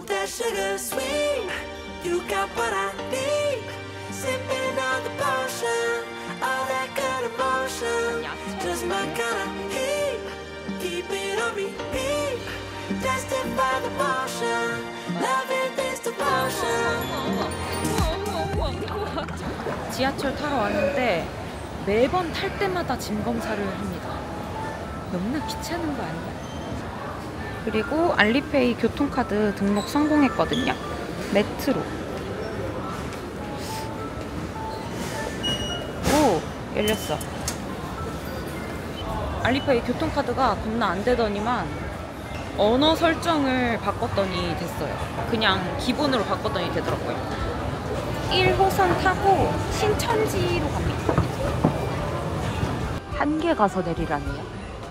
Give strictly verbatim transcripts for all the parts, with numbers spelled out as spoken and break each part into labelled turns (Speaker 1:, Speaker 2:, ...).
Speaker 1: that sugar sweet. You got what I need. Sipping on the potion, all that good emotion. Just my kind of heat. Keep it on repeat. Tested by the motion. Loving this devotion.
Speaker 2: 지하철 타러 왔는데 매번 탈 때마다 짐 검사를 합니다. 너무나 귀찮은 거 아니야? 그리고 알리페이 교통카드 등록 성공했거든요. 메트로. 오! 열렸어. 알리페이 교통카드가 겁나 안 되더니만 언어 설정을 바꿨더니 됐어요. 그냥 기본으로 바꿨더니 되더라고요. 일 호선 타고 신천지로 갑니다. 한개 가서 내리라네요.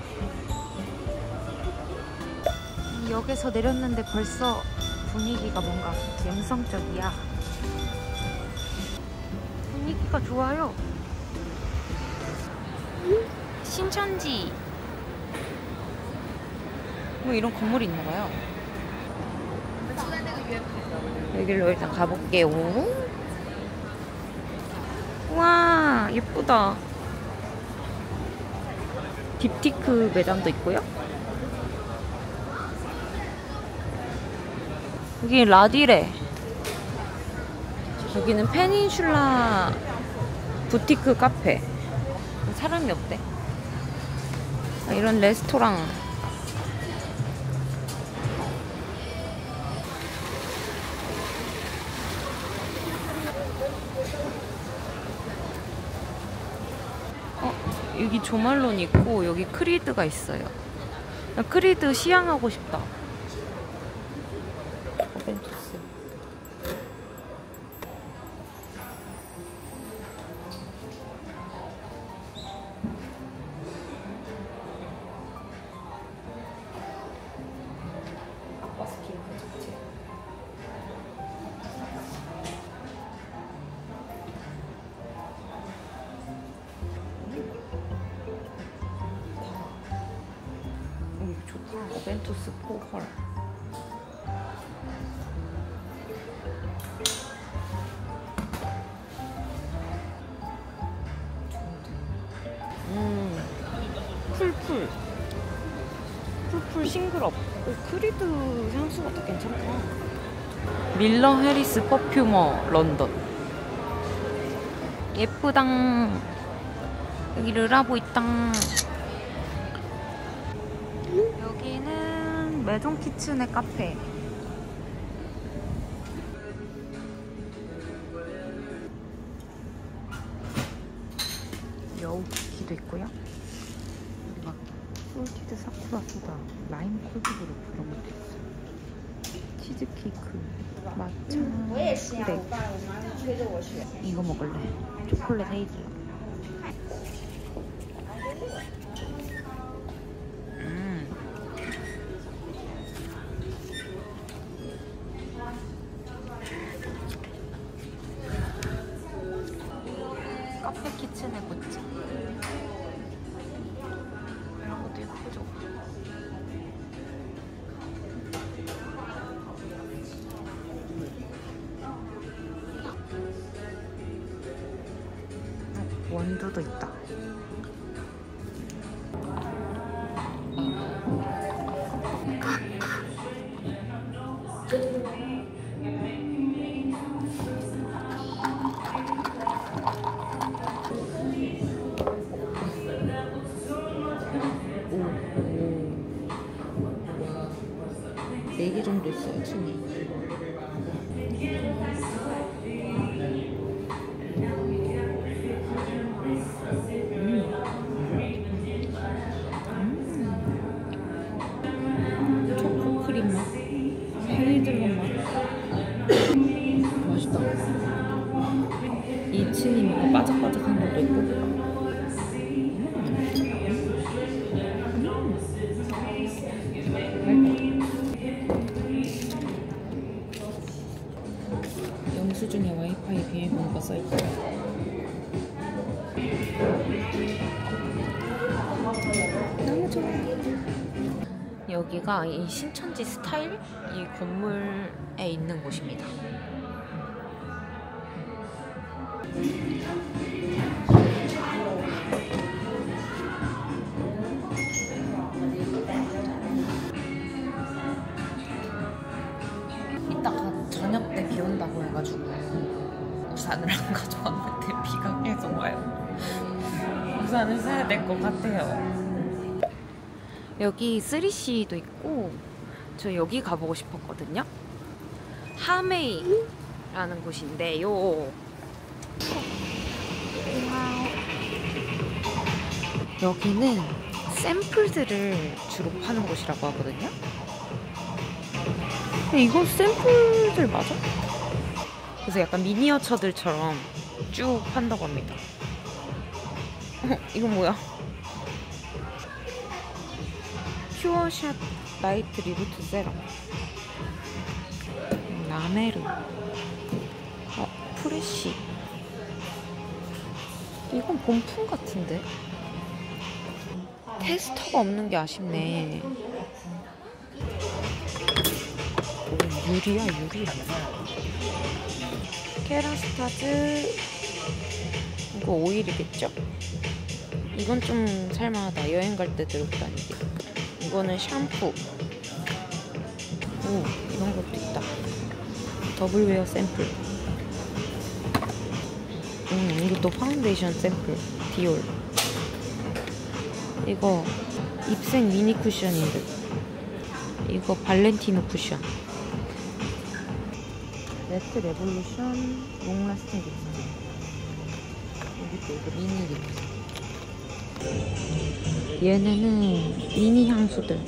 Speaker 2: 역에서 내렸는데 벌써 분위기가 뭔가 갬성적이야. 분위기가 좋아요. 신천지. 뭐 이런 건물이 있나봐요. 여기로 일단 가볼게요. 와, 예쁘다. 딥티크 매장도 있고요. 여기 라디레. 여기는 페닌슐라 부티크 카페. 사람이 없대. 아, 이런 레스토랑. 어, 여기 조말론 있고 여기 크리드가 있어요. 나 크리드 시향하고 싶다. 오벤투스. 오벤투스 포헐. 음, 풀풀. 풀풀 싱그럽. 오, 크리드 향수가 더 괜찮다. 밀러 해리스 퍼퓸어 런던. 예쁘당. 여기 르라보 있당. 여기는 메종 키친의 카페. 여우쿠키도 있고요. 막 솔티드 사쿠라 소다, 라임 콜드브루 그런 것도 있어요. 치즈케이크, 마차, 그래. 이거 먹을래. 초콜릿 헤이즐넛. 카페 키친의 굿즈. 이런 것도 예쁘죠? 어, 원두도 있다. 네 개 정도 있어요, 층에. 음. 초코 크림 맛, 헤이즐넛 맛. 맛있다. 이 층이 뭐 바삭바삭한 것도 있고. 영수증에 와이파이 비밀번호가 써있고요. 너무 좋아. 여기가 이 신천지 스타일 이 건물에 있는 곳입니다. 이따가 저녁 때 비 온다고 해가지고 우산을 안 가져왔는데 비가 계속 와요. 우산을 사야 될 것 같아요. 여기 쓰리씨도 있고 저 여기 가보고 싶었거든요. 하메이라는 곳인데요. 여기는 샘플들을 주로 파는 곳이라고 하거든요. 근데 이거 샘플들 맞아? 그래서 약간 미니어처들처럼 쭉 판다고 합니다. 어, 이건 뭐야? 퓨어샷 라이트 리부트 세럼. 라메르. 어, 프레쉬. 이건 본품 같은데? 테스터가 없는 게 아쉽네. 오, 유리야, 유리. 케라스타즈. 이거 오일이겠죠? 이건 좀 살만하다. 여행 갈 때 들고 다니기. 이거는 샴푸. 오, 이런 것도 있다. 더블웨어 샘플. 음, 이것도 파운데이션 샘플. 디올. 이거 입생 미니 쿠션인데. 이거 발렌티노 쿠션. 레트 레볼루션 롱라스팅 립스틱. 여기도 이거 미니 립. 얘네는 미니 향수들.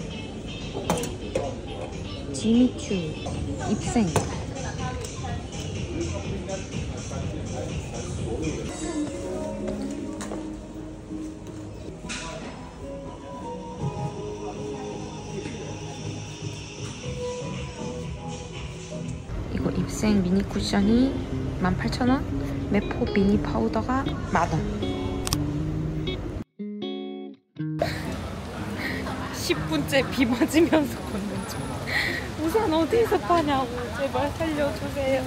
Speaker 2: 지미추 입생. 이거 입생 미니 쿠션이 만 팔천 원, 메포 미니 파우더가 만 원. 십 분째 비 맞으면서 걷는 중. 우산 어디서 파냐고 제발 살려주세요.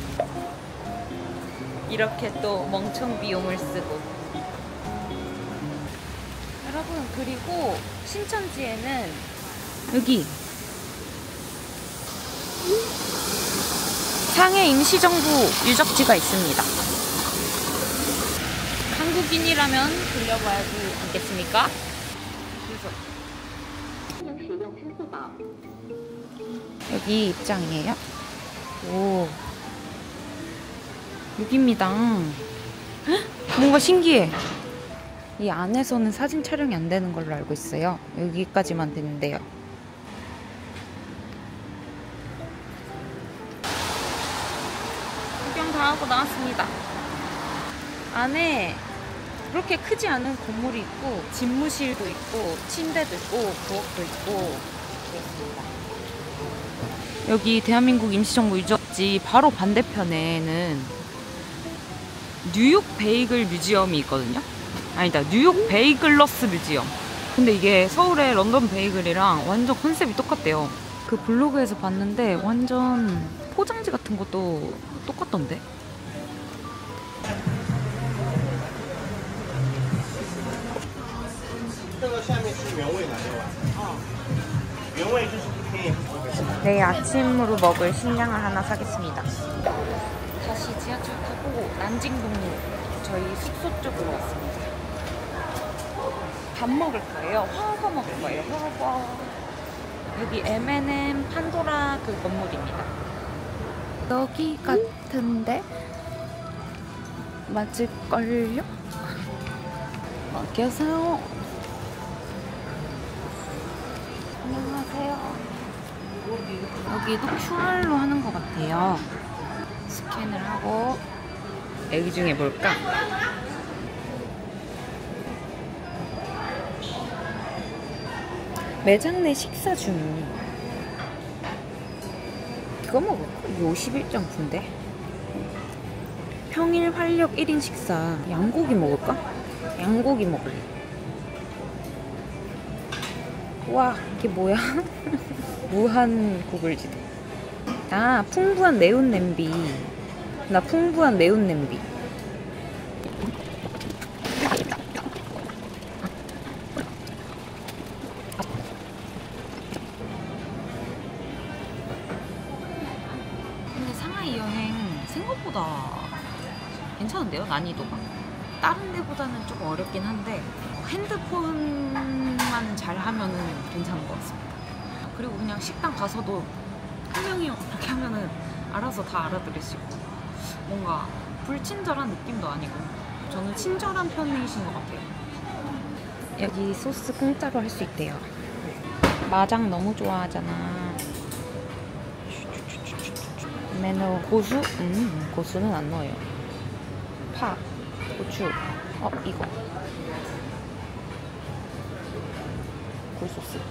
Speaker 2: 이렇게 또 멍청 비용을 쓰고. 여러분, 그리고 신천지에는 여기 상해 임시정부 유적지가 있습니다. 한국인이라면 들려봐야지 않겠습니까? 여기 입장이에요. 오, 여기입니다. 헉? 뭔가 신기해. 이 안에서는 사진 촬영이 안 되는 걸로 알고 있어요. 여기까지만 되는데요. 구경 다 하고 나왔습니다. 안에 그렇게 크지 않은 건물이 있고 집무실도 있고 침대도 있고 부엌도 있고 그렇습니다. 여기 대한민국 임시정부 유적지 바로 반대편에는 뉴욕 베이글 뮤지엄이 있거든요. 아니다, 뉴욕 베이글러스 뮤지엄. 근데 이게 서울의 런던 베이글이랑 완전 컨셉이 똑같대요. 그 블로그에서 봤는데 완전 포장지 같은 것도 똑같던데. 내일 아침으로 먹을 식량을 하나 사겠습니다. 다시 지하철 타고 난징동로 저희 숙소 쪽으로 왔습니다. 밥 먹을 거예요. 화과 먹을 거예요. 화과. 여기 엠 앤 엠 판도라 그 건물입니다. 여기 같은데 맞을걸요? 맡겨서요. 안녕하세요. 여기도 큐알로 하는 것 같아요. 스캔을 하고 여기 중에 뭘까? 매장 내 식사 주문. 이거 먹을까? 이게 오십일 점 구인데. 평일 활력 일 인 식사. 양고기 먹을까? 양고기 먹을래. 와, 이게 뭐야? 무한 구글지도. 아, 풍부한 매운 냄비. 나 풍부한 매운 냄비. 근데 상하이 여행 생각보다 괜찮은데요? 난이도가. 다른 데보다는 조금 어렵긴 한데 핸드폰만 잘 하면은 괜찮은 것 같습니다. 그리고 그냥 식당 가서도 한 명이 이렇게 하면은 알아서 다 알아들으시고 뭔가 불친절한 느낌도 아니고 저는 친절한 편이신 것 같아요. 여기 소스 공짜로 할 수 있대요. 마장 너무 좋아하잖아. 메뉴 고수? 음, 고수는 안 넣어요. 파, 고추. 어, 이거. 굴소스.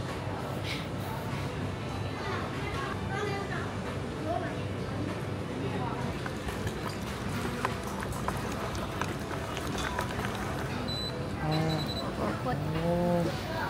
Speaker 2: 오.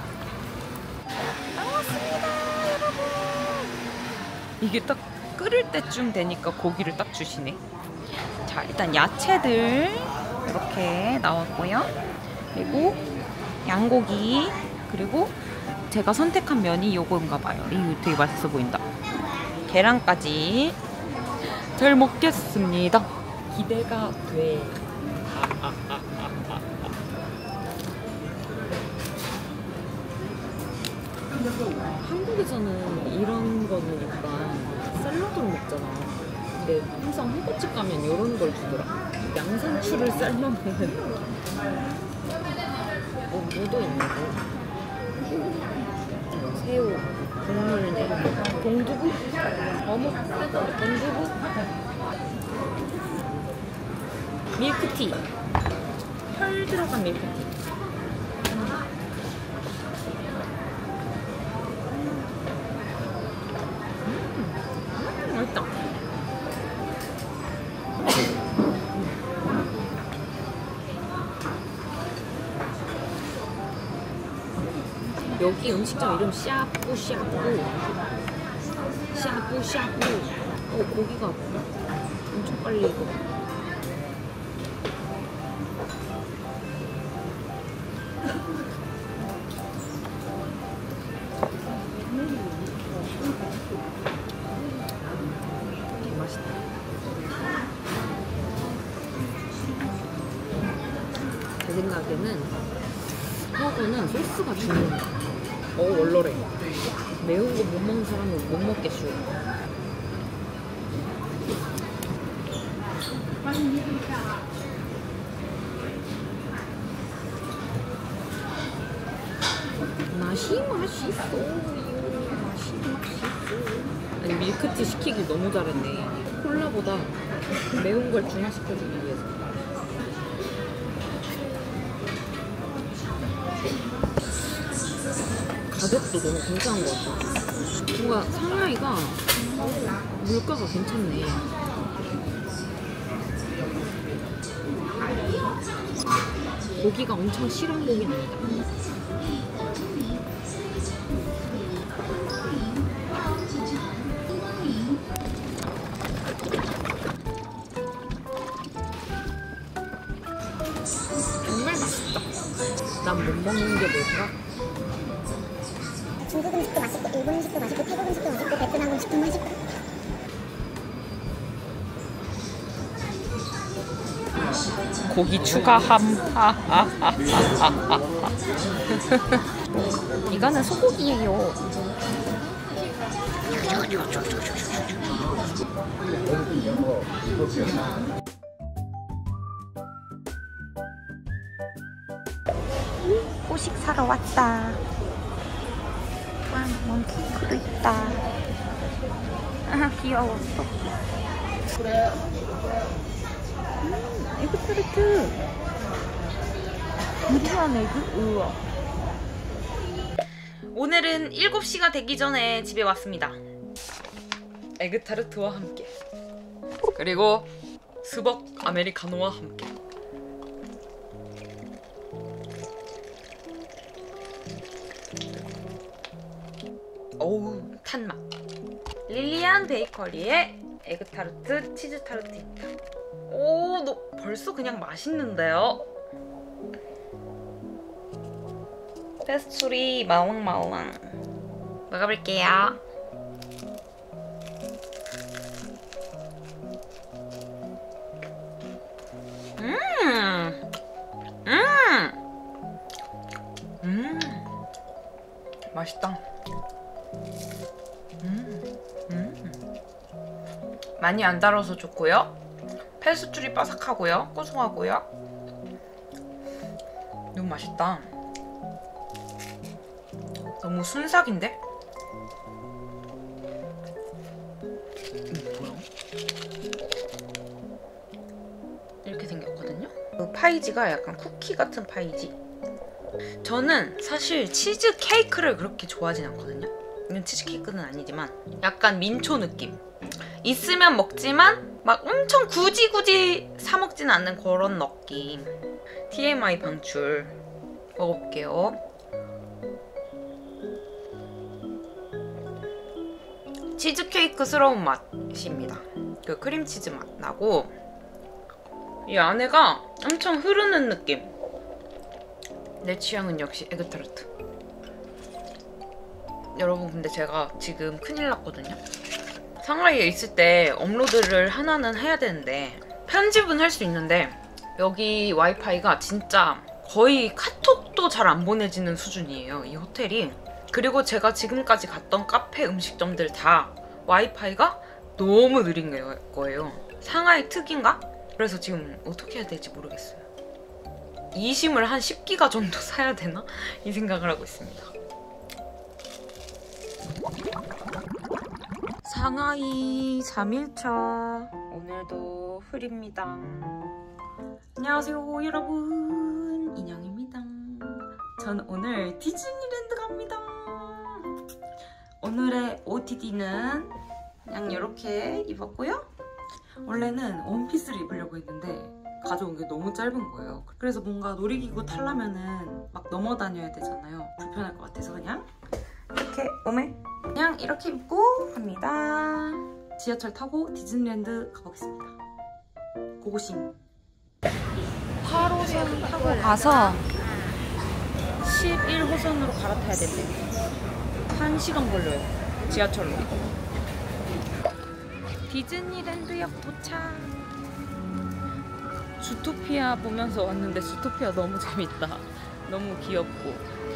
Speaker 2: 나왔습니다, 여러분. 이게 딱 끓을 때쯤 되니까 고기를 딱 주시네. 자, 일단 야채들 이렇게 나왔고요. 그리고 양고기, 그리고 제가 선택한 면이 요건가 봐요. 이거 되게 맛있어 보인다. 계란까지 잘 먹겠습니다. 기대가 돼. 한국에서는 이런 거는 약간 샐러드로 먹잖아. 근데 항상 호프집 가면 이런 걸 주더라. 양상추를 삶아 먹는. 뭐 무도 있는 거. 새우, 국물내, 동두부, 어묵, 동두부, 밀크티, 펄 들어간 밀크티. 여기 음식점 이름 샤뿌샤뿌 샤뿌샤뿌. 어, 고기가 엄청 빨리 익어. 맛있다. 제 생각에는 허거는 소스가 중요해. 어, 원래래. 매운 거 못 먹는 사람은 못 먹겠슈. 맛이 맛있어. 맛이 맛있어. 아니, 밀크티 시키길 너무 잘했네. 콜라보다 매운 걸 중화시켜주기 위해서. 가격도 너무 괜찮은 것 같아. 뭔가 상하이가 물가가 괜찮네. 고기가 엄청 실한 고기 아니다. 정말 맛있다. 난 못 먹는 게 뭘까?
Speaker 3: 중국 음식도 맛있고 일본 음식도 맛있고 태국 음식도 맛있고 베트남 음식도 맛있고.
Speaker 2: 고기 추가함. 이거는 소고기예요. 후식 사러 왔다. 와, 몬키크도 있다. 아, 귀여워. 음, 에그 타르트. 무리한 에그? 우와. 오늘은 일곱 시가 되기 전에 집에 왔습니다. 에그 타르트와 함께, 그리고 스벅 아메리카노와 함께. 따뜻한 맛. 릴리안 베이커리의 에그타르트 치즈 타르트입니다. 오, 너 벌써 그냥 맛있는데요? 페스츄리 마왕마왕 먹어볼게요. 음, 음, 음, 맛있다. 음, 음. 많이 안 달아서 좋고요. 페스츄리 바삭하고요. 고소하고요. 너무 맛있다. 너무 순삭인데? 음, 뭐야? 이렇게 생겼거든요? 그 파이지가 약간 쿠키 같은 파이지? 저는 사실 치즈 케이크를 그렇게 좋아하진 않거든요? 이건 치즈 케이크는 아니지만 약간 민초 느낌. 있으면 먹지만 막 엄청 굳이 굳이 사 먹진 않는 그런 느낌. 티엠아이 방출. 먹어볼게요. 치즈케이크스러운 맛입니다. 그 크림치즈 맛 나고 이 안에가 엄청 흐르는 느낌. 내 취향은 역시 에그타르트. 여러분 근데 제가 지금 큰일 났거든요. 상하이에 있을 때 업로드를 하나는 해야 되는데 편집은 할 수 있는데 여기 와이파이가 진짜 거의 카톡도 잘 안 보내지는 수준이에요. 이 호텔이. 그리고 제가 지금까지 갔던 카페 음식점들 다 와이파이가 너무 느린 거예요. 상하이 특인가? 그래서 지금 어떻게 해야 될지 모르겠어요. 이심을 한 십 기가 정도 사야 되나? 이 생각을 하고 있습니다. 상하이 삼 일차 오늘도 흐립니다. 안녕하세요 여러분, 인형입니다. 전 오늘 디즈니랜드 갑니다. 오늘의 오오티디는 그냥 이렇게 입었고요. 원래는 원피스를 입으려고 했는데 가져온 게 너무 짧은 거예요. 그래서 뭔가 놀이기구 타려면은 막 넘어 다녀야 되잖아요. 불편할 것 같아서 그냥 이렇게 몸에 그냥 이렇게 입고 갑니다. 지하철 타고 디즈니랜드 가보겠습니다. 고고싱. 팔 호선 타고 가서 십일 호선으로 갈아타야 된대요. 한 시간 걸려요. 지하철로. 디즈니랜드역 도착. 주토피아 보면서 왔는데 주토피아 너무 재밌다. 너무 귀엽고.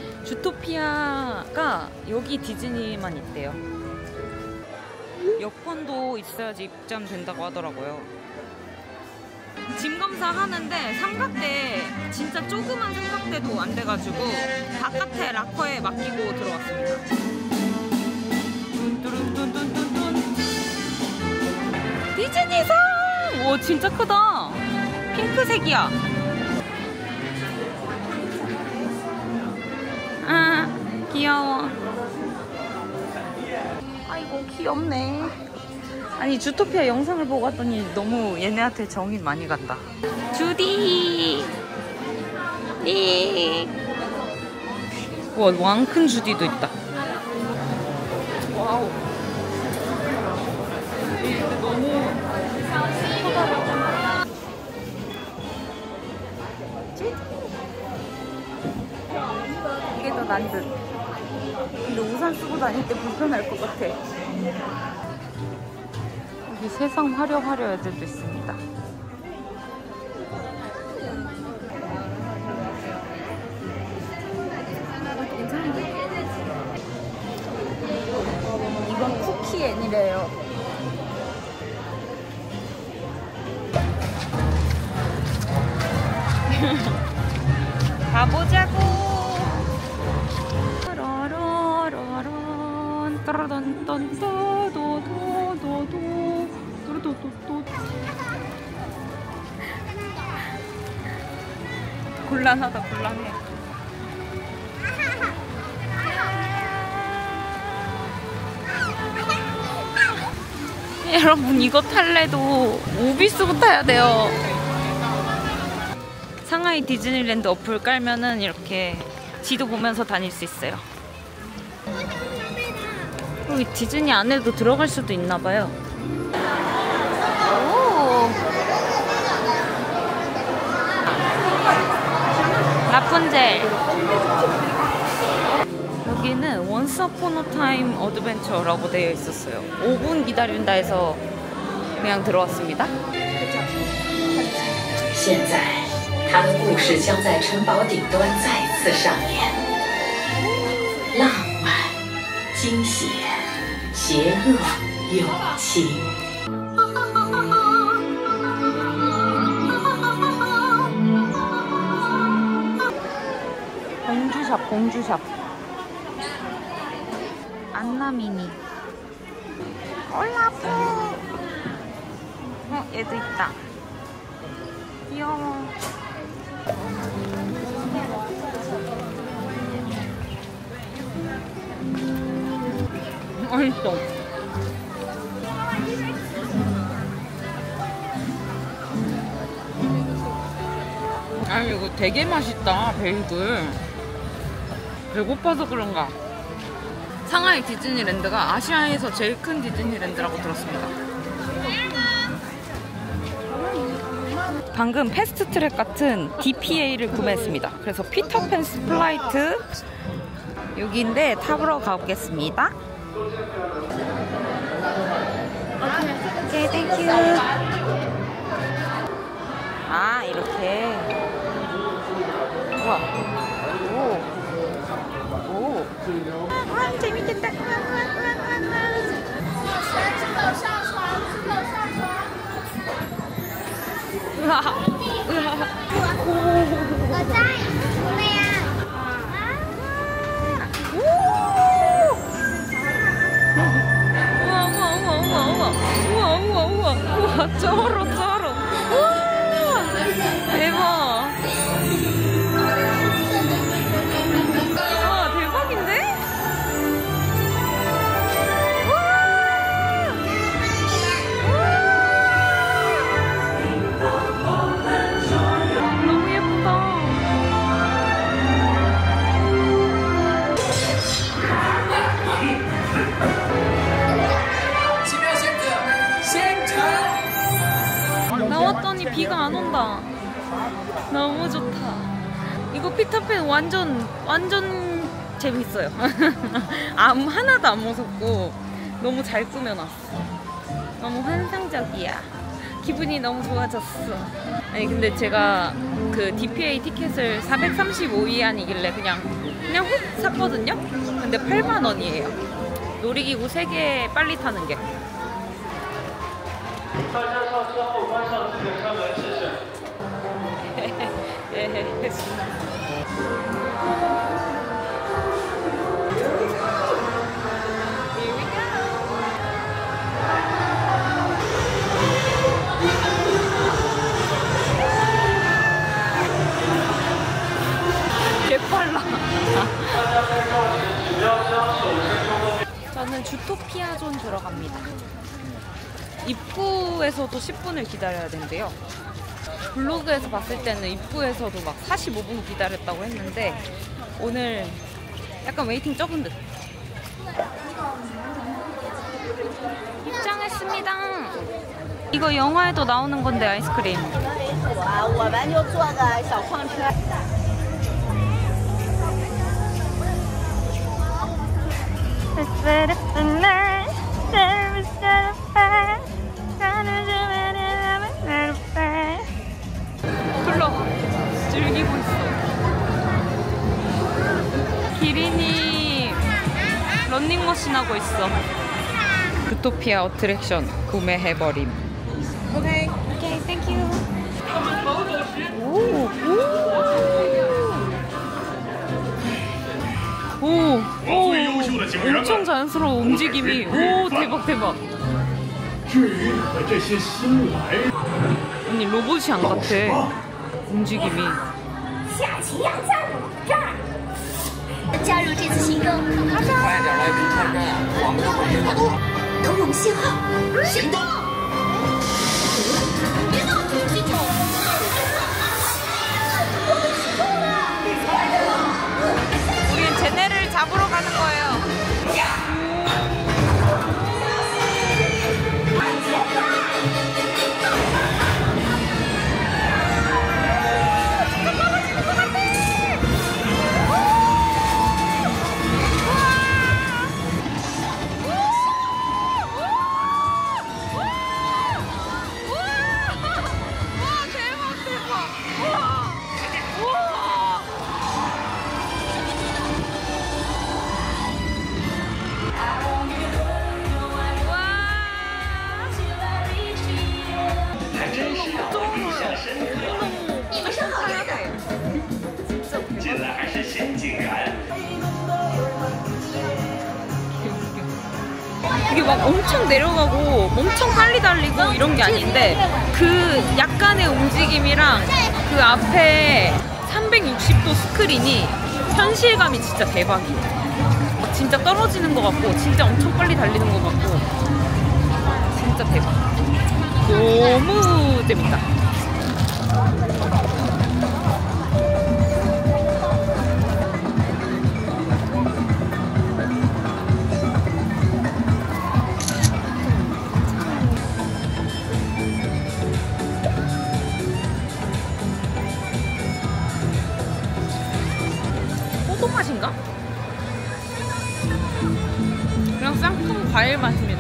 Speaker 2: 주토피아가 여기 디즈니만 있대요. 여권도 있어야지 입장된다고 하더라고요. 짐 검사 하는데 삼각대, 진짜 조그만 삼각대도 안 돼가지고 바깥에 락커에 맡기고 들어왔습니다. 뚠뚠뚠뚠뚠 디즈니상! 오, 진짜 크다. 핑크색이야. 아, 귀여워. 아이고, 귀엽네. 아니, 주토피아 영상을 보고 왔더니 너무 얘네한테 정이 많이 간다. 주디! 이. 와, 왕큰 주디도 있다. 와우. 근데 너무 커다랗다. 이게 더 난 듯. 근데 우산 쓰고 다닐 때 불편할 것 같아. 여기 세상 화려화려 애들도 있습니다. 괜찮은데? 이건 쿠키 앤이래요. 가보자고. 곤란하다, 곤란해. 여러분, 이거 탈래도 오비스부터 타야 돼요. 상하이 디즈니랜드 어플 깔면은 이렇게 지도 보면서 다닐 수 있어요. 여기 디즈니 안에도 들어갈 수도 있나 봐요. 오. 라푼젤. 여기는 Once Upon a Time Adventure라고 되어 있었어요. 오 분 기다린다 해서 그냥 들어왔습니다.
Speaker 4: 现在，他的故事将在城堡顶端再次上演，浪漫、惊险、邪恶、友情。
Speaker 2: 공주샵, 공주샵. 안나미니. 올라프. 어, 얘도 있다. 귀여워. 맛있어. 아니 이거 되게 맛있다. 베이글. 배고파서 그런가. 상하이 디즈니랜드가 아시아에서 제일 큰 디즈니랜드라고 들었습니다. 방금 패스트트랙 같은 디피에이를 구매했습니다. 그래서 피터팬 스플라이트 여기인데 타보러 가보겠습니다. 오케이, 땡큐. 아, 이렇게. 우와. 오. 오. 와, 재밌겠다. 우와. 우와.
Speaker 3: 我在对呀
Speaker 2: 우와, 우와, 우와, 우와, 우와. 우와, 우와, 우와. 우와, 쩔어, 쩔어. 우와. 대박. 와, 대박인데? 너무 예쁘다. 나왔더니 비가 안 온다. 너무 좋다. 이거 피터팬 완전 완전 재밌어요. 아무 하나도 안 무섭고 너무 잘 꾸며놨어. 너무 환상적이야. 기분이 너무 좋아졌어. 아니 근데 제가 그 디피에이 티켓을 사백삼십오 위안이길래 그냥 그냥 훅 샀거든요. 근데 팔만 원이에요. 놀이기구 세 개 빨리 타는 게. 개빨라. 저는 주토피아존 들어갑니다. 입구에서도 십 분을 기다려야 된대요. 블로그에서 봤을 때는 입구에서도 막 사십오 분 기다렸다고 했는데 오늘 약간 웨이팅 적은 듯. 입장했습니다. 이거 영화에도 나오는 건데 아이스크림. 흘러 즐기고 있어. 기린이 런닝머신 하고 있어. 주토피아 어트랙션 구매해버림. 오케이 오케이 땡큐. 오, 오, 오, 오, 엄청 자연스러워 움직임이. 오, 대박 대박. 언니 로봇이 안 같아. 움직임이.
Speaker 3: 加入这次行动，快点来跟看站，我们会联络。等我们信号，行动！别动，进球！我们启动了！
Speaker 2: 우린 쟤네를 잡으러 가는 거예요. 이게 막 엄청 내려가고 엄청 빨리 달리고 이런 게 아닌데 그 약간의 움직임이랑 그 앞에 삼백육십 도 스크린이 현실감이 진짜 대박이에요. 진짜 떨어지는 것 같고 진짜 엄청 빨리 달리는 것 같고 진짜 대박. 너무 재밌다. 맛인가? 그냥 쌍큼 과일 맛입니다.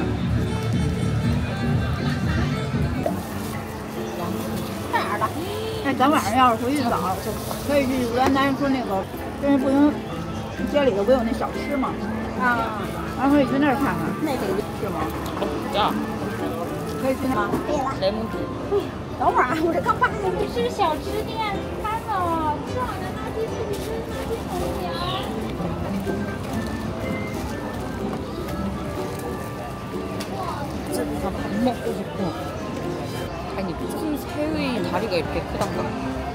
Speaker 5: 那咱晚上要是回去早，可以去原来说那个，因为不行，街里头不有那小吃吗？啊，然后可以去那儿看看。那个是吗？
Speaker 2: 呀，
Speaker 5: 可以去那吗？可以了。
Speaker 2: 雷蒙图。
Speaker 5: 等会儿啊，我这刚扒下去。
Speaker 3: 是小吃店开的，吃好的垃圾自己吃，垃圾桶里啊。
Speaker 2: 진짜 밥 먹고 싶어. 아니 무슨 새의 다리가 이렇게 크단가?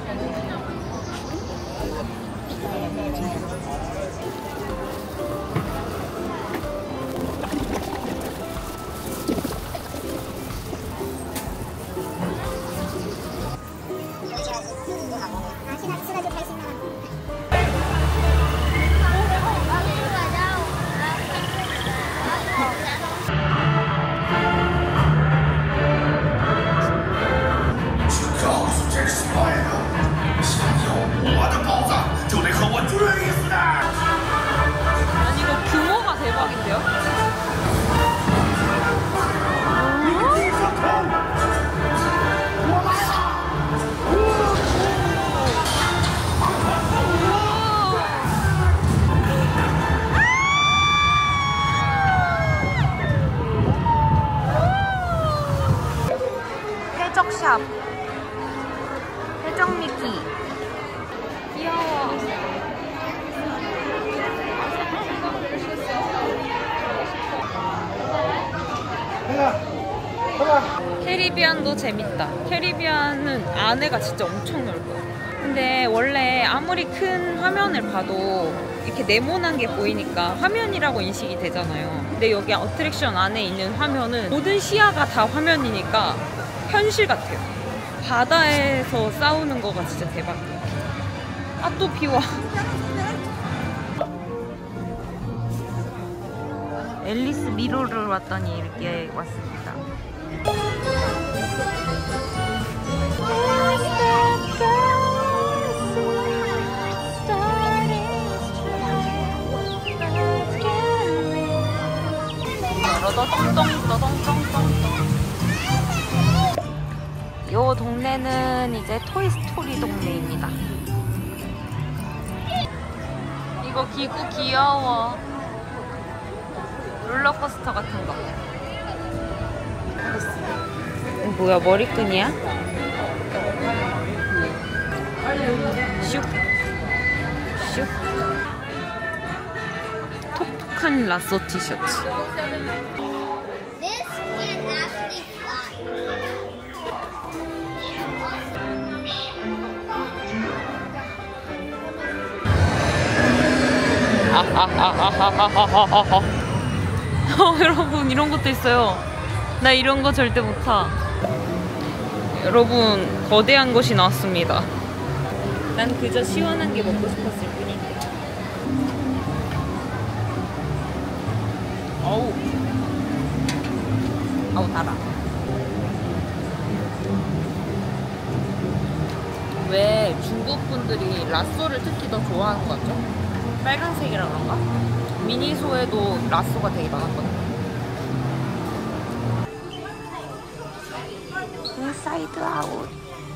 Speaker 2: 아니 이거 규모가 대박인데요? 해적샵 해적미끼 귀여워. 캐리비안도 재밌다. 캐리비안은 안에가 진짜 엄청 넓어요. 근데 원래 아무리 큰 화면을 봐도 이렇게 네모난 게 보이니까 화면이라고 인식이 되잖아요. 근데 여기 어트랙션 안에 있는 화면은 모든 시야가 다 화면이니까 현실 같아요. 바다에서 싸우는 거가 진짜 대박이에요. 아, 또 비와. 앨리스 미로를 왔더니 이렇게 왔습니다. 요 동네는 이제 토이스토리 동네입니다. 이거 기구 귀여워. 롤러코스터 같은 거. 뭐야, 머리끈이야? 슉. 슉. 톡톡한 라쏘 티셔츠.
Speaker 3: This can actually fly.
Speaker 2: 아하하하하하하하. 어, 여러분 이런 것도 있어요. 나 이런 거 절대 못 타. 여러분 거대한 것이 나왔습니다. 난 그저 시원한 게 먹고 싶었을 뿐인데. 어우, 아우 달아. 왜 중국 분들이 라쏘를 특히 더 좋아하는 것 같죠? 빨간색이라 그런가? 미니소에도 라쏘가 되게 많았거든요. 인사이드 아웃.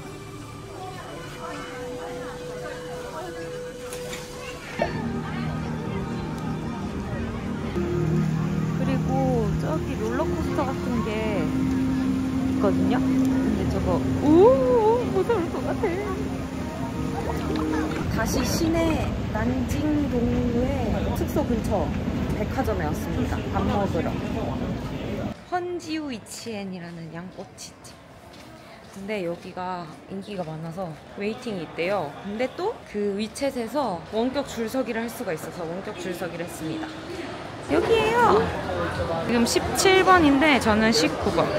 Speaker 2: 그리고 저기 롤러코스터 같은 게 있거든요. 근데 저거 오 무서울 것 같아. 다시 시내 난징동의 숙소 근처 백화점에 왔습니다. 밥 먹으러. 헌지우 이치엔이라는 양꼬치집. 근데 여기가 인기가 많아서 웨이팅이 있대요. 근데 또 그 위챗에서 원격 줄서기를 할 수가 있어서 원격 줄서기를 했습니다. 여기에요. 지금 십칠 번인데 저는 십구 번.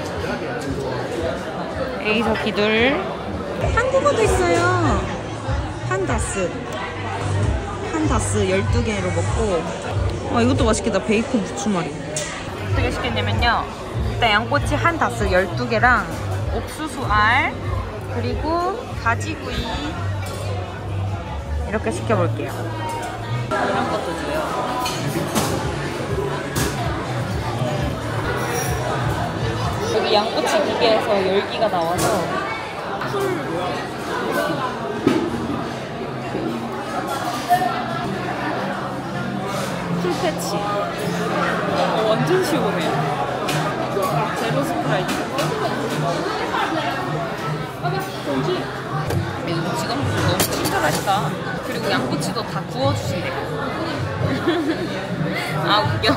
Speaker 2: 에이서 기둘. 한국어도 있어요. 한다스. 한다스 열두 개로 먹고. 와, 이것도 맛있겠다. 베이컨 부추말이. 어떻게 시켰냐면요. 일단 양꼬치 한다스 열두 개랑 옥수수 알, 그리고 가지구이 이렇게 시켜볼게요. 이런 것도 줘요. 여기 양꼬치 기계에서 열기가 나와서 풀 풀패치. 어, 완전 시원해요. 제로 스프라이트. 이거 지금 너무 친절하시다. 그리고 양꼬치도 다 구워주신대요. 아, 웃겨.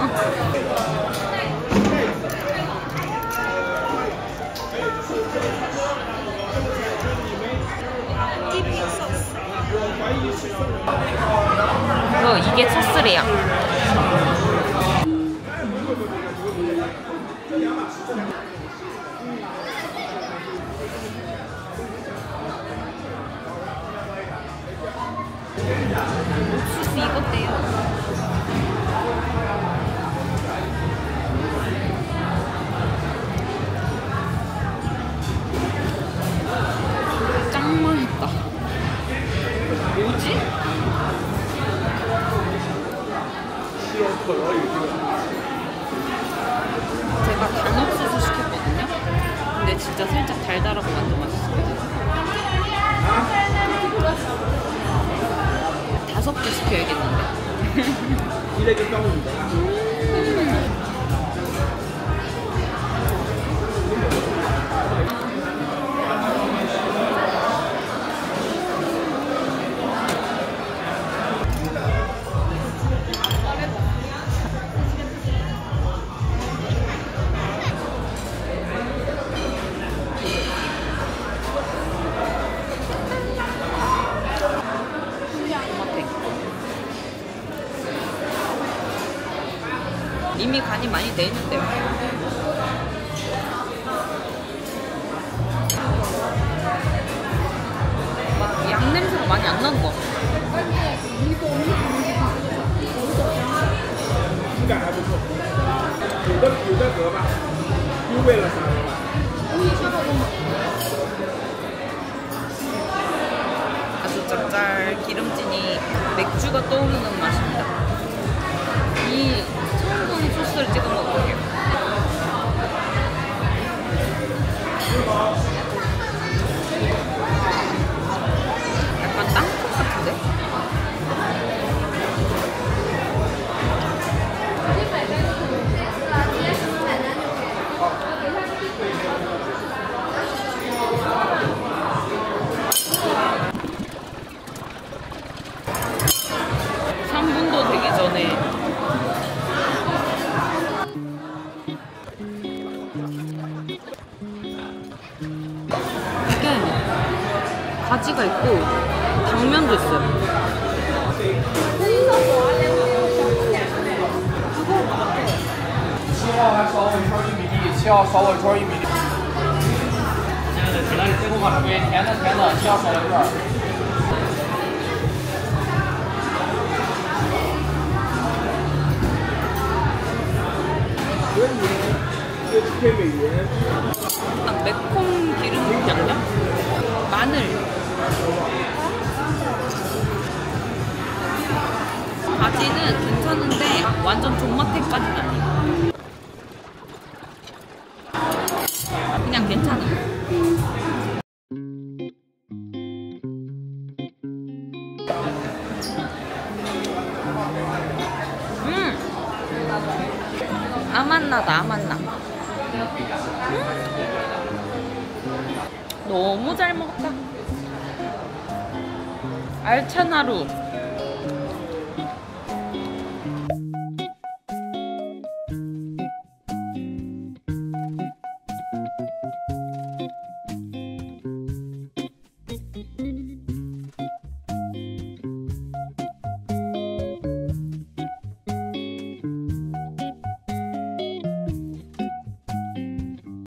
Speaker 2: 그래서 이게 소스래요. 옥수수 익었대요. 짱 맛있다. 뭐지? 제가 단옥수수 시켰거든요. 근데 진짜 살짝 달달하고 완전 맛있어요. 다섯 개 시켜야겠는데. 이미 간이 많이 돼 있는데요. 막 양 냄새가 많이 안 나는 것 같아요. 아주 짭짤 기름진이 맥주가 떠오르는 맛입니다. 이 처음 보는 소스를 찍어 먹어볼게요. 약간 땅콩 같은데? 삼 분도 되기 전에 가지가 있고 당면도 있어요.
Speaker 6: 七号还烧尾超玉米地，七号烧尾超玉米地。现在的来最后嘛，对，甜的甜的，七号烧尾片。
Speaker 2: 딱 매콤 기름 양념? 마늘. 가지는 괜찮은데 완전 존맛탱까지는 아니에요. 그냥 괜찮아요. 음! 아맛나다, 아맛나. 음! 너무 잘 먹었다. 알찬 하루.